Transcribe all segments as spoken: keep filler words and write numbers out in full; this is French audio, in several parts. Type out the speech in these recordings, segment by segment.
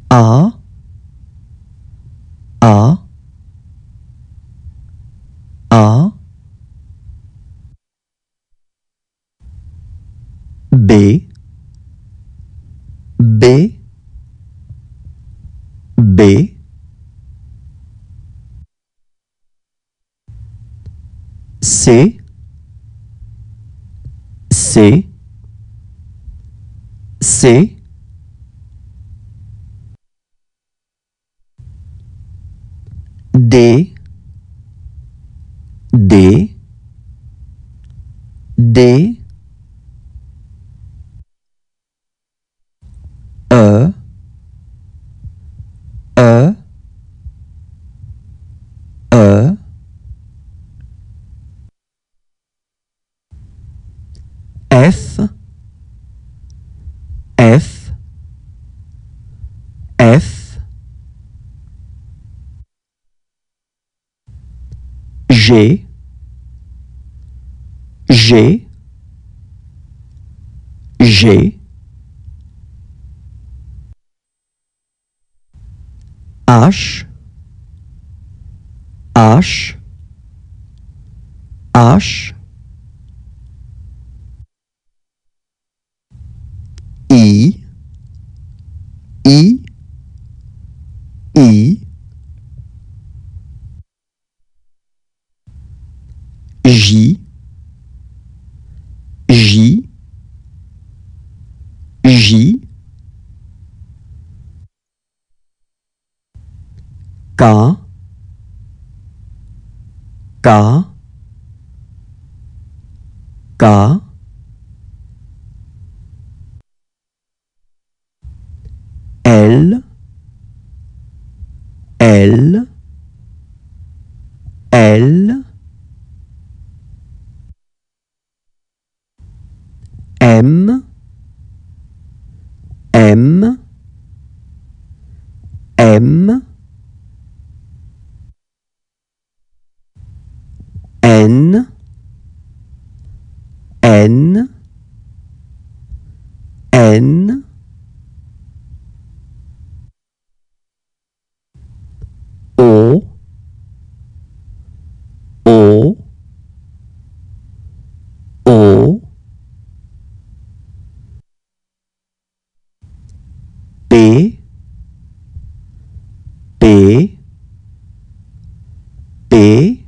A, A, A, B, B, B, C, C, C, D, D, D, E, E, E, F, F, F, G, G, G, H, H, H, I, I, I, J, J, J, K, K, K, L, L, L, M, M, M, N, N, N, O, O, O, P, P, P,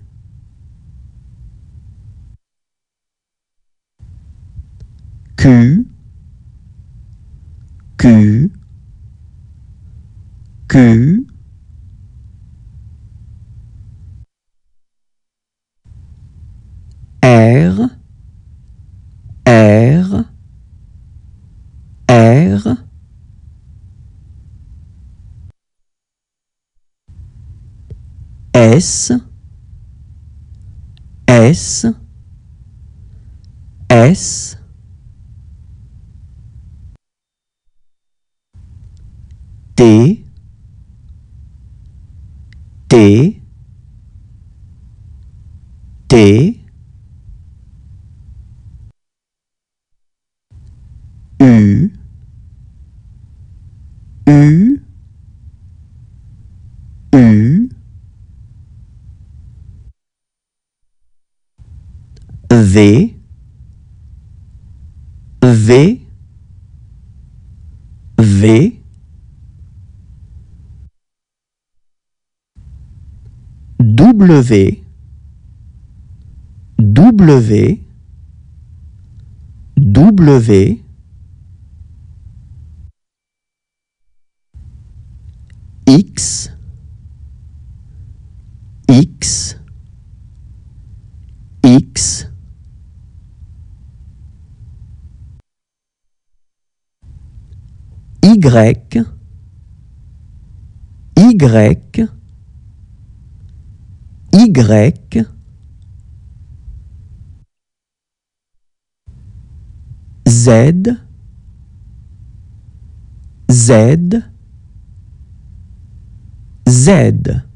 Q, Q, Q, R, R, R, S, S, S, T, T, T, U, U, U, V, V, V, W, W, W, X, X, X, Y, Y, Y, Z, Z, Z.